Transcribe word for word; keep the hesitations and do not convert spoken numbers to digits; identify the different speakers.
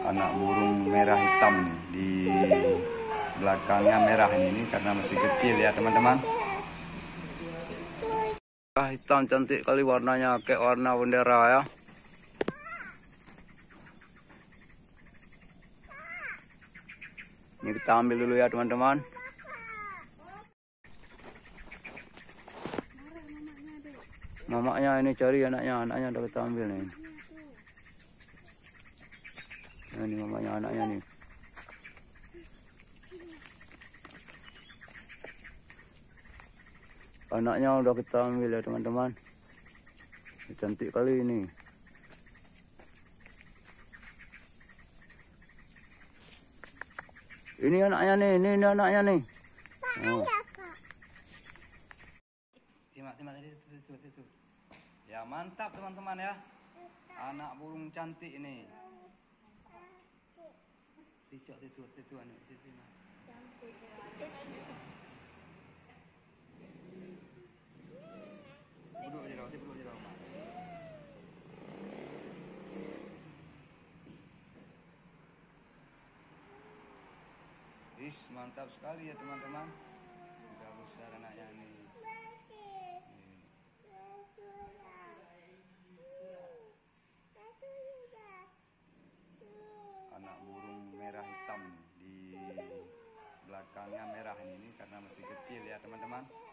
Speaker 1: anak burung merah hitam nih, di belakangnya merah ini, ini karena masih kecil ya teman-teman. Hitam cantik kali warnanya, kayak warna bendera ya. Ini kita ambil dulu ya teman-teman. Mamaknya ini cari anaknya, anaknya udah kita ambil nih. Nah, ini mamanya anaknya nih. Anaknya udah kita ambil ya teman-teman. Cantik kali ini. Ini anaknya nih, ini, ini anaknya nih. Oh. Timak, timak tadi itu, itu, itu. Ya mantap teman-teman ya. Anak burung cantik ini. Ticok, itu, itu, anak, itu. Duduk aja dong, duduk aja dong. Is, mantap sekali ya teman-teman. Udah besar anaknya nih. Anak burung merah hitam nih, di belakangnya merah ini, ini karena masih kecil ya teman-teman.